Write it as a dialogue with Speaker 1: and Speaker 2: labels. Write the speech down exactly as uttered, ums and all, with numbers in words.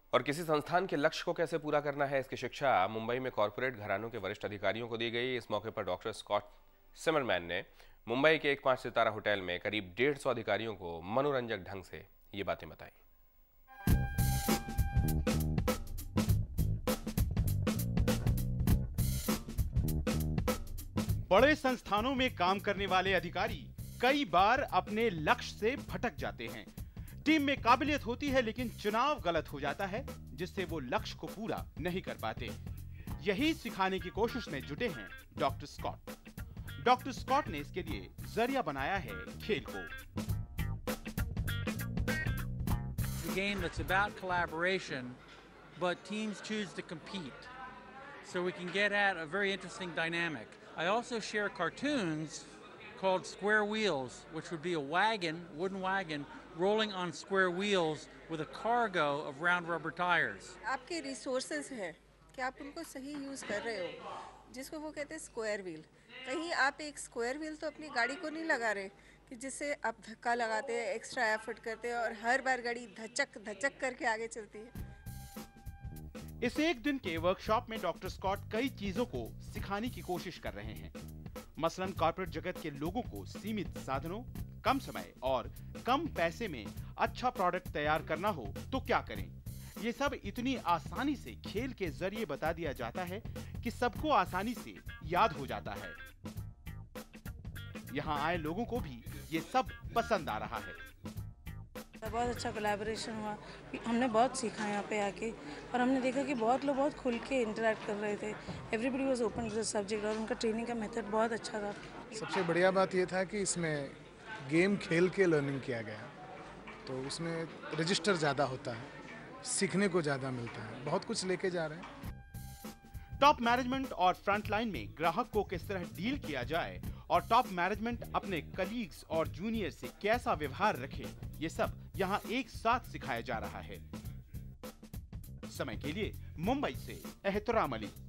Speaker 1: और किसी संस्थान के लक्ष्य को कैसे पूरा करना है, इसकी शिक्षा मुंबई में कॉरपोरेट घरानों के वरिष्ठ अधिकारियों को दी गई। इस मौके पर डॉक्टर स्कॉट सिमरमैन ने मुंबई के एक पांच सितारा होटल में करीब डेढ़ सौ अधिकारियों को मनोरंजक ढंग से ये बातें बताई।
Speaker 2: बड़े संस्थानों में काम करने वाले अधिकारी कई बार अपने लक्ष्य से भटक जाते हैं। टीम में काबिलियत होती है लेकिन चुनाव गलत हो जाता है, जिससे वो लक्ष्य को पूरा नहीं कर पाते। यही सिखाने की कोशिश में जुटे हैं डॉक्टर स्कॉट। डॉक्टर स्कॉट ने इसके लिए जरिया बनाया है खेल को।
Speaker 3: It's a game that's about collaboration, but teams choose to compete. So we can get at a very interesting dynamic. I also share cartoons called Square Wheels, which would be a wagon, wooden wagon, rolling on square wheels with a cargo of round rubber tires.
Speaker 4: आपके resources है कि आप उनको सही use कर रहे हो, जिसको वो कहते हैं स्क्वायर व्हील। कहीं आप एक स्क्वायर व्हील तो अपनी गाड़ी को नहीं लगा रहे कि जिससे आप धक्का लगाते हैं, एक्स्ट्रा एफर्ट करते हैं और हर बार गाड़ी धचक धचक करके आगे चलती है।
Speaker 2: इस एक दिन के वर्कशॉप में डॉक्टर स्कॉट कई चीजों को सिखाने की कोशिश कर रहे हैं। मसलन कॉर्पोरेट जगत के लोगों को सीमित साधनों, कम समय और कम पैसे में अच्छा प्रोडक्ट तैयार करना हो तो क्या करें। ये सब इतनी आसानी से खेल के जरिए बता दिया जाता है कि सबको आसानी से याद हो जाता है। यहाँ आए लोगों को भी ये सब पसंद आ रहा है।
Speaker 5: बहुत अच्छा कोलैबोरेशन हुआ, हमने बहुत सीखा यहाँ पे आके और हमने देखा कि बहुत लोग बहुत खुल के इंटरेक्ट कर रहे थे। Everybody was open to the subject और उनका ट्रेनिंग का मेथड बहुत अच्छा था।
Speaker 6: सबसे बढ़िया बात ये था कि इसमें गेम खेल के लर्निंग किया गया, तो उसमें रजिस्टर ज़्यादा होता है, सीखने को ज़्यादा मिलता है, बहुत कुछ लेके जा रहे हैं।
Speaker 2: टॉप मैनेजमेंट और फ्रंटलाइन में ग्राहक को किस तरह डील किया जाए और टॉप मैनेजमेंट अपने कलीग्स और जूनियर से कैसा व्यवहार रखे, ये सब यहाँ एक साथ सिखाया जा रहा है। समय के लिए मुंबई से एहतराम अली।